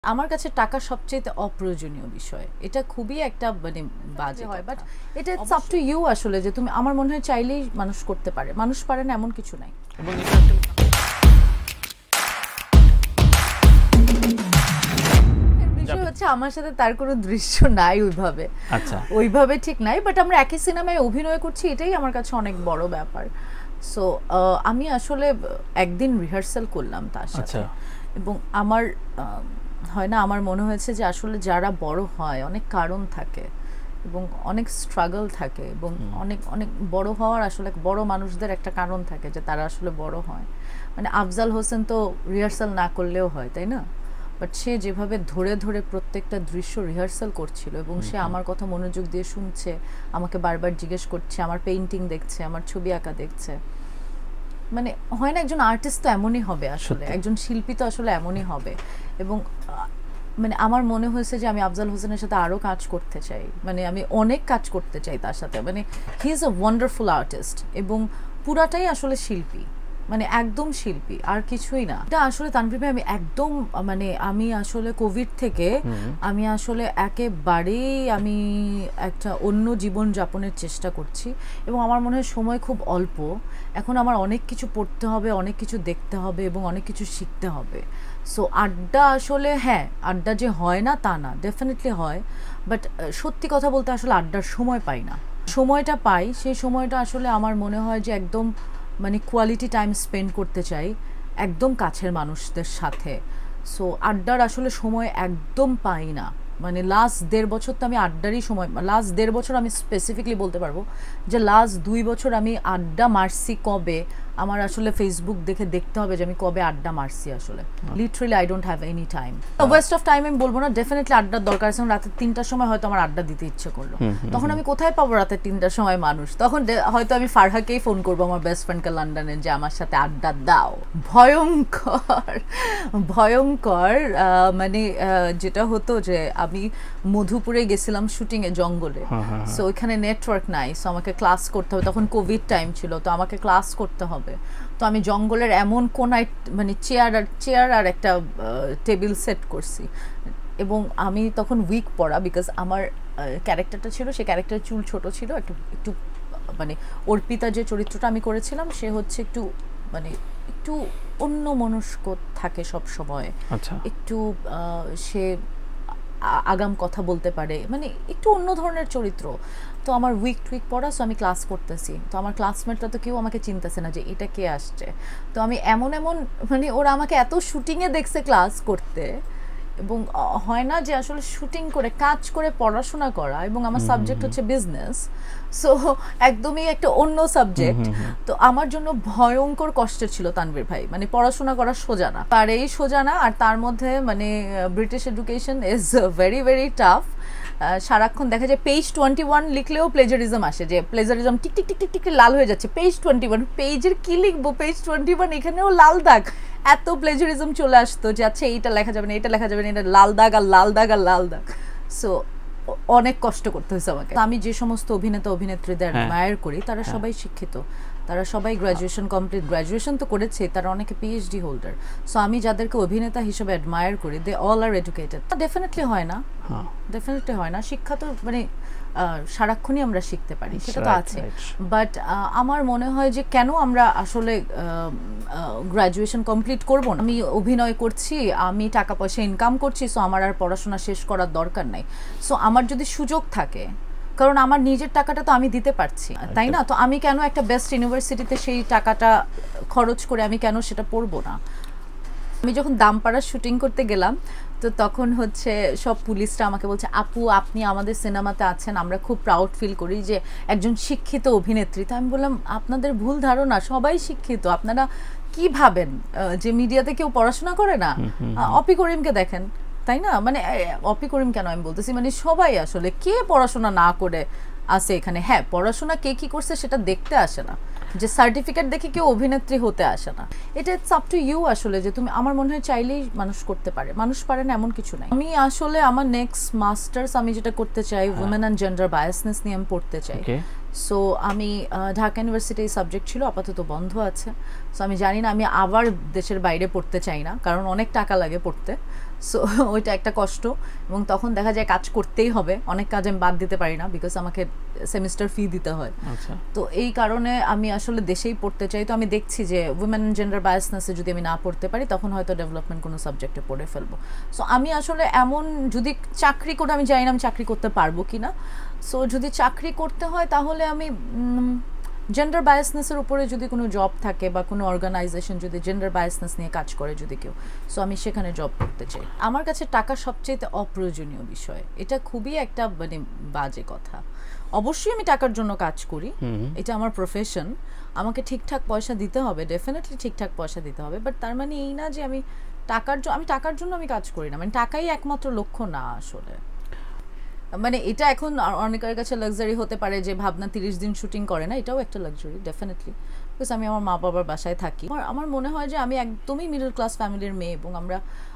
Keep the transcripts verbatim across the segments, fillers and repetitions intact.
আমার কাছে টাকা সবচেয়ে অপ্রয়োজনীয় বিষয়। এটা খুবই একটা মানে বাজে হয়, বাট এটা ইটস আপ টু ইউ আসলে, যে তুমি আমার মনে হয় চাইলেই মানুষ করতে পারে, মানুষ পারে না এমন কিছু নাই। এবং এটা বিষয় হচ্ছে আমার সাথে তার কোনো দৃশ্য নাই ওইভাবে, আচ্ছা ওইভাবে ঠিক নাই, বাট আমরা একই সিনেমায় অভিনয় করছি, এটাই আমার কাছে অনেক বড় ব্যাপার। সো আমি আসলে একদিন রিহার্সাল করলাম তার সাথে, এবং আমার হয় না, আমার মনে হয়েছে যে আসলে যারা বড় হয় অনেক কারণ থাকে এবং অনেক স্ট্রাগল থাকে, এবং অনেক অনেক বড় হওয়ার আসলে বড় মানুষদের একটা কারণ থাকে যে তারা আসলে বড় হয়। মানে আফজাল হোসেন তো রিহার্সাল না করলেও হয়, তাই না? বাট সে যেভাবে ধরে ধরে প্রত্যেকটা দৃশ্য রিহার্সাল করছিল, এবং সে আমার কথা মনোযোগ দিয়ে শুনছে, আমাকে বারবার জিজ্ঞেস করছে, আমার পেইন্টিং দেখছে, আমার ছবি আঁকা দেখছে। মানে হয় না, একজন আর্টিস্ট তো এমনই হবে আসলে, একজন শিল্পী তো আসলে এমনই হবে। এবং মানে আমার মনে হয়েছে যে আমি আফজাল হোসেনের সাথে আরও কাজ করতে চাই, মানে আমি অনেক কাজ করতে চাই তার সাথে। মানে he is a wonderful artist, এবং পুরাটাই আসলে শিল্পী, মানে একদম শিল্পী, আর কিছুই না। এটা আসলে তানভীর ভাই আমি একদম মানে আমি আসলে কোভিড থেকে আমি আসলে একেবারেই আমি একটা অন্য জীবন যাপনের চেষ্টা করছি, এবং আমার মনে হয় সময় খুব অল্প। এখন আমার অনেক কিছু পড়তে হবে, অনেক কিছু দেখতে হবে, এবং অনেক কিছু শিখতে হবে। সো আড্ডা আসলে, হ্যাঁ আড্ডা যে হয় না তা না, ডেফিনেটলি হয়, বাট সত্যি কথা বলতে আসলে আড্ডার সময় পাই না। সময়টা পাই, সেই সময়টা আসলে আমার মনে হয় যে একদম মানে কোয়ালিটি টাইম স্পেন্ড করতে চাই একদম কাছের মানুষদের সাথে। সো আড্ডার আসলে সময় একদম পাই না। মানে লাস্ট দেড় বছর তো আমি আড্ডারই সময়, লাস্ট দেড় বছর আমি স্পেসিফিকলি বলতে পারবো যে লাস্ট দুই বছর আমি আড্ডা মারছি কবে, আমার আসলে ফেসবুক দেখে দেখতে হবে যে আমি কবে আড্ডা মারছি। আসলে literally I don't have any time, waste of time আমি বলবো না, ডেফিনেটলি আড্ডার দরকার আছে। রাতের তিনটার সময় হয়তো আমার আড্ডা দিতে ইচ্ছে করলো, তখন আমি কোথায় পাবো রাতের তিনটার সময় মানুষ? তখন হয়তো আমি ফারহাকেই ফোন করবো, আমার বেস্ট ফ্রেন্ডকে লন্ডনে, যে আমার সাথে আড্ডা দাও। ভয়ঙ্কর ভয়ঙ্কর মানে যেটা হতো যে আমি মধুপুরে গেছিলাম শুটিংয়ে জঙ্গলে, সো ওইখানে নেটওয়ার্ক নাই, সো আমাকে ক্লাস করতে হবে, তখন কোভিড টাইম ছিল, তো আমাকে ক্লাস করতে হবে। তো আমি জঙ্গলের এমন কোনায় মানে চেয়ার আর চেয়ার আর একটা টেবিল সেট করছি, এবং আমি তখন উইক পড়া, বিকজ আমার ক্যারেক্টারটা ছিল, সে ক্যারেক্টারের চুল ছোট ছিল, একটু একটু মানে অর্পিতা যে চরিত্রটা আমি করেছিলাম সে হচ্ছে একটু মানে একটু অন্য মনস্ক থাকে সব সময়, একটু সে আগাম কথা বলতে পারে, মানে একটু অন্য ধরনের চরিত্র। তো আমার উইক টুইক পড়া, সো আমি ক্লাস করতেছি, তো আমার ক্লাসমেটরা তো কেউ আমাকে চিনতেছে না যে এটা কে আসছে। তো আমি এমন এমন মানে ওরা আমাকে এত শুটিংয়ে দেখছে ক্লাস করতে, এবং হয় না যে আসলে শুটিং করে কাজ করে পড়াশোনা করা, এবং আমার সাবজেক্ট হচ্ছে বিজনেস, সো একদমই একটা অন্য সাবজেক্ট। তো আমার জন্য ভয়ঙ্কর কষ্টের ছিল তানভীর ভাই, মানে পড়াশোনা করা সোজা না, পারেই সোজা না, আর তার মধ্যে মানে British education is very very tough. সারাক্ষণ দেখা যায় পেজ টোয়েন্টি ওয়ান লিখলেও প্লেজারিজম আসে, যে plagiarism tick tick tick tick tick লাল হয়ে যাচ্ছে, পেজ টোয়েন্টি ওয়ান, পেজের কি লিখবো, পেজ টোয়েন্টি ওয়ান এখানেও লাল দাগ, এত প্লেজারিজম চলে আসতো যে আচ্ছা এইটা লেখা যাবে না, এটা লেখা যাবে না, এটা লাল দাগ আর লাল দাগ আর লাল দাগ। সো অনেক কষ্ট করতে হয়েছে আমাকে। আমি যে সমস্ত অভিনেতা অভিনেত্রীদের অ্যাডমায়ার করি তারা সবাই শিক্ষিত, তারা সবাই গ্র্যাজুয়েশন কমপ্লিট, গ্র্যাজুয়েশন তো করেছে, তারা অনেকে পিএইচডি হোল্ডার। সো আমি যাদেরকে অভিনেতা হিসেবে অ্যাডমায়ার করি, they all are educated. Definitely হয় না, ডেফিনেটলি হয় না, শিক্ষা তো মানে সারাক্ষণই আমরা শিখতে পারি, সেটা তো আছে, বাট আমার মনে হয় যে কেন আমরা আসলে গ্র্যাজুয়েশন কমপ্লিট করব না? আমি অভিনয় করছি, আমি টাকা পয়সা ইনকাম করছি, সো আমার আর পড়াশোনা শেষ করার দরকার নাই। সো আমার যদি সুযোগ থাকে, কারণ আমার নিজের টাকাটা তো আমি দিতে পারছি, তাই না? তো আমি কেন একটা বেস্ট ইউনিভার্সিটিতে সেই টাকাটা খরচ করে আমি কেন সেটা পড়বো না? আমি যখন দামপাড়া শুটিং করতে গেলাম, তো তখন হচ্ছে সব পুলিশরা আমাকে বলছে, আপু আপনি আমাদের সিনেমাতে আছেন, আমরা খুব প্রাউড ফিল করি যে একজন শিক্ষিত অভিনেত্রী। তো আমি বললাম, আপনাদের ভুল ধারণা, সবাই শিক্ষিত, আপনারা কি ভাবেন যে মিডিয়াতে কেউ পড়াশোনা করে না? অপি করিমকে দেখেন, তাই না? মানে অপি করিম কেন আমি বলতেছি, মানে সবাই আসলে, কে পড়াশোনা না করে আসে এখানে? হ্যাঁ, পড়াশোনা কে কি করছে সেটা দেখতে আসে না, যে সার্টিফিকেট দেখে কেউ অভিনেত্রী হতে আসে না। এটা ইটস আপ টু ইউ আসলে, যে তুমি আমার মনে হয় চাইলেই মানুষ করতে পারে, মানুষ পারে না এমন কিছু নাই। আমি আসলে আমার নেক্সট মাস্টার্স আমি যেটা করতে চাই, উইমেন অ্যান্ড জেন্ডার বায়াসনেস নিয়ে আমি পড়তে চাই। সো আমি ঢাকা ইউনিভার্সিটি সাবজেক্ট ছিল, আপাতত বন্ধ আছে। সো আমি জানি না, আমি আবার দেশের বাইরে পড়তে চাই না, কারণ অনেক টাকা লাগে পড়তে। সো ওইটা একটা কষ্ট, এবং তখন দেখা যায় কাজ করতেই হবে, অনেক কাজ আমি বাদ দিতে পারি না বিকজ আমাকে সেমিস্টার ফি দিতে হয়। তো এই কারণে আমি আসলে দেশেই পড়তে চাই। তো আমি দেখছি যে উইমেন জেন্ডার বায়াসনেসে যদি আমি না পড়তে পারি তখন হয়তো ডেভেলপমেন্ট কোনো সাবজেক্টে পড়ে ফেলবো। সো আমি আসলে এমন যদি চাকরি করে, আমি জানি না আমি চাকরি করতে পারবো কি না, সো যদি চাকরি করতে হয় তাহলে আমি জেন্ডার বায়াসনেসের উপরে যদি কোনো জব থাকে বা কোনো অর্গানাইজেশন যদি জেন্ডার বায়াসনেস নিয়ে কাজ করে যদি কেউ, সো আমি সেখানে জব করতে চাই। আমার কাছে টাকা সবচেয়ে অপ্রয়োজনীয় বিষয়, এটা খুবই একটা মানে বাজে কথা। অবশ্যই আমি টাকার জন্য কাজ করি, এটা আমার প্রফেশন, আমাকে ঠিকঠাক পয়সা দিতে হবে, ডেফিনেটলি ঠিকঠাক পয়সা দিতে হবে, বাট তার মানে এই না যে আমি টাকার জন্য আমি টাকার জন্য আমি কাজ করি না, মানে টাকাই একমাত্র লক্ষ্য না আসলে। মানে এটা এখন অনেকের কাছে লাক্সারি হতে পারে যে ভাবনা তিরিশ দিন শুটিং করে না, এটাও একটা লাক্সারি ডেফিনেটলি, বিকজ আমি আমার মা বাবার বাসায় থাকি। আমার মনে হয় যে আমি একদমই মিডল ক্লাস ফ্যামিলির মেয়ে, এবং আমরা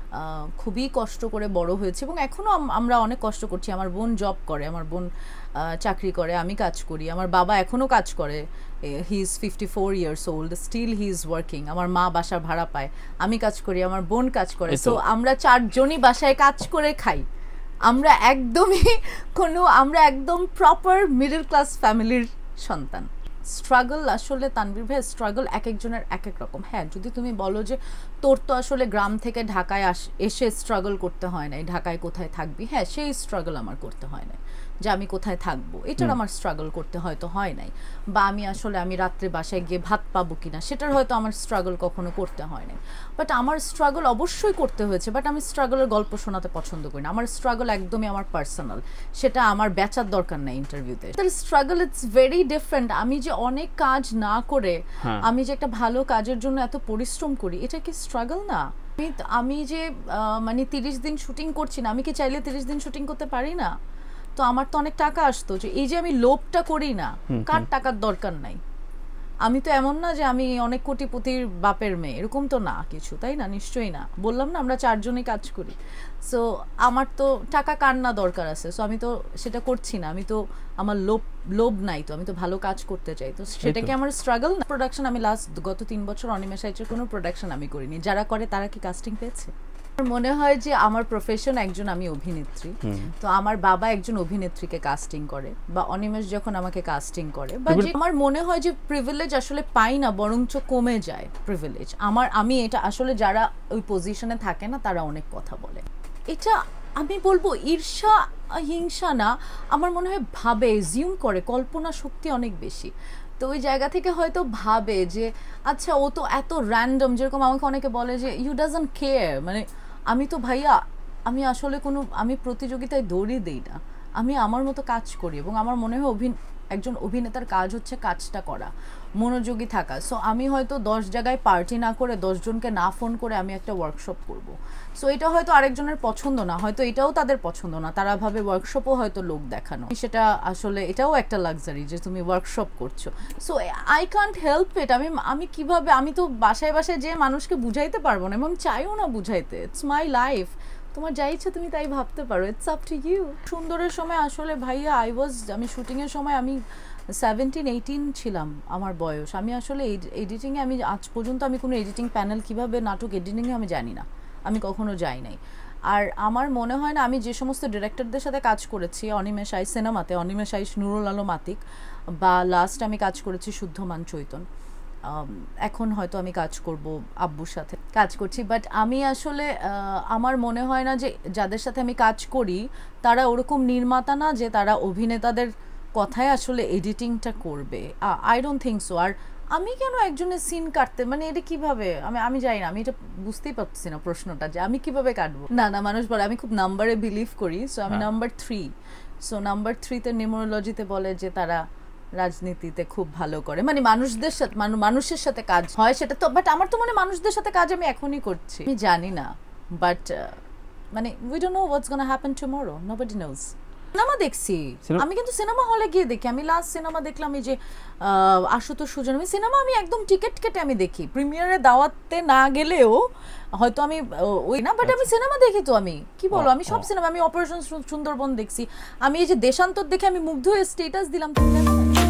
খুবই কষ্ট করে বড় হয়েছি এবং এখনও আমরা অনেক কষ্ট করছি। আমার বোন জব করে, আমার বোন চাকরি করে, আমি কাজ করি, আমার বাবা এখনও কাজ করে, he is fifty four years old, still he is working. আমার মা বাসা ভাড়া পায়, আমি কাজ করি, আমার বোন কাজ করে, সো আমরা চারজনই বাসায় কাজ করে খাই। আমরা একদমই কোনো আমরা একদম প্রপার মিডল ক্লাস ফ্যামিলির সন্তান। স্ট্রাগল আসলে তানভীর ভাই, স্ট্রাগল এক একজনের এক এক রকম। হ্যাঁ, যদি তুমি বলো যে তোর তো আসলে গ্রাম থেকে ঢাকায় আস এসে স্ট্রাগল করতে হয় নাই, ঢাকায় কোথায় থাকবি, হ্যাঁ সেই স্ট্রাগল আমার করতে হয় নাই, যে আমি কোথায় থাকবো এটার আমার স্ট্রাগল করতে হয়তো হয় নাই, বা আমি আসলে আমি রাত্রে বাসায় গিয়ে ভাত পাবো কিনা সেটার হয়তো আমার স্ট্রাগল কখনো করতে হয় নাই। বাট আমার স্ট্রাগল অবশ্যই করতে হয়েছে, বাট আমি স্ট্রাগলের গল্প শোনাতে পছন্দ করি না। আমার স্ট্রাগল একদমই আমার পার্সোনাল, সেটা আমার বেচার দরকার নাই ইন্টারভিউতে। Struggle it's very different. আমি যে অনেক কাজ না করে আমি যে একটা ভালো কাজের জন্য এত পরিশ্রম করি, এটা কি স্ট্রাগল না? আমি যে মানে তিরিশ দিন শুটিং করছি না, আমি কি চাইলে তিরিশ দিন শুটিং করতে পারি না? তো আমার তো অনেক টাকা আসতো, যে এই যে আমি লোভটা করি না, কার টাকার দরকার নাই। আমি তো এমন না যে আমি অনেক কোটিপতির বাপের মেয়ে, এরকম তো না কিছু, তাই না? নিশ্চয়ই না। বললাম না আমরা চারজনই কাজ করি, সো আমার তো টাকা কার না দরকার আছে, সো আমি তো সেটা করছি না। আমি তো আমার লোভ লোভ নাই, তো আমি তো ভালো কাজ করতে চাই, তো সেটাকে আমার স্ট্রাগল না। প্রোডাকশন আমি লাস্ট গত তিন বছর অনিমেষাইটের কোনো প্রোডাকশন আমি করিনি। যারা করে তারা কি কাস্টিং পেয়েছে? মনে হয় যে আমার প্রফেশন একজন আমি অভিনেত্রী, তো আমার বাবা একজন অভিনেত্রীকে কাস্টিং করে, বা অনিমেষ যখন আমাকে কাস্টিং করে, বা আমার মনে হয় যে প্রিভিলেজ আসলে পাই না, বরঞ্চ কমে যায় প্রিভিলেজ আমার। আমি এটা আসলে যারা ওই পজিশনে থাকে না তারা অনেক কথা বলে, এটা আমি বলবো ঈর্ষা হিংসা না, আমার মনে হয় ভাবে, জিউম করে, কল্পনা শক্তি অনেক বেশি। তো ওই জায়গা থেকে হয়তো ভাবে যে আচ্ছা ও তো এত র্যান্ডম, যেরকম আমাকে অনেকে বলে যে ইউ ডাজন্ট কেয়ার, মানে আমি তো ভাইয়া আমি আসলে কোনো আমি প্রতিযোগিতায় দৌড়ই দিই না, আমি আমার মতো কাজ করি, এবং আমার মনে হয় অভিন একজন অভিনেতার কাজ হচ্ছে কাজটা করা, মনোযোগী থাকা। সো আমি হয়তো দশ জায়গায় পার্টি না করে, দশজনকে না ফোন করে আমি একটা ওয়ার্কশপ করব। সো এটা হয়তো আরেকজনের পছন্দ না, হয়তো এটাও তাদের পছন্দ না, তারা ভাবে ওয়ার্কশপও হয়তো লোক দেখানো, সেটা আসলে এটাও একটা লাক্সারি যে তুমি ওয়ার্কশপ করছো। So I can't help it. আমি আমি কিভাবে, আমি তো বাসায় বাসায় যে মানুষকে বুঝাইতে পারবো না, এবং চাইও না বুঝাইতে। ইটস মাই লাইফ, তোমার যা ইচ্ছা তুমি তাই ভাবতে পারো, ইটস আপ টু ইউ। সুন্দরের সময় আসলে ভাইয়া আই ওয়াজ, আমি শুটিংয়ের সময় আমি সেভেন্টিন এইটিন ছিলাম আমার বয়স। আমি আসলে এডিটিংয়ে আমি আজ পর্যন্ত আমি কোনো এডিটিং প্যানেল কীভাবে নাটক এডিটিংয়ে আমি জানি না, আমি কখনো যাই নাই। আর আমার মনে হয় না, আমি যে সমস্ত ডিরেক্টরদের সাথে কাজ করেছি অনিমেষাই সিনেমাতে, অনিমেষাই নুরুল আলম আতিক, বা লাস্ট আমি কাজ করেছি শুদ্ধমান চৈতন, এখন হয়তো আমি কাজ করব আব্বুর সাথে কাজ করছি, বাট আমি আসলে আমার মনে হয় না যে যাদের সাথে আমি কাজ করি তারা ওরকম নির্মাতা না যে তারা অভিনেতাদের কথায় আসলে এডিটিংটা করবে। I don't think so. আর আমি কেন একজনের সিন কাটতে, মানে এটা কিভাবে, আমি আমি জানি না, আমি এটা বুঝতেই পারছি না প্রশ্নটা যে আমি কিভাবে কাটবো। না না, মানুষ বলে আমি খুব নাম্বারে বিলিভ করি, সো আমি নাম্বার থ্রি, সো নাম্বার থ্রিতে নিউমারোলজিতে বলে যে তারা রাজনীতিতে খুব ভালো করে, মানে মানুষদের সাথে মানুষের সাথে কাজ হয় সেটা তো, বাট আমার তো মনে মানুষদের সাথে কাজ আমি এখনই করছি, আমি জানি না, বাট মানে we don't know what's gonna happen tomorrow, nobody knows. Cinema দেখছি আমি, কিন্তু সিনেমা হলে গিয়ে দেখি। আমি লাস্ট সিনেমা দেখলাম এই যে আশুতোষ সুজন, আমি সিনেমা আমি একদম টিকিট কেটে আমি দেখি, প্রিমিয়ারে দাওয়াতে না গেলেও হয়তো আমি ওই না, বাট আমি সিনেমা দেখি। তো আমি কি বলো, আমি সব সিনেমা, আমি অপারেশন সুন্দরবন দেখছি, আমি এই যে দেশান্তর দেখে আমি মুগ্ধ হয়ে স্টেটাস দিলাম।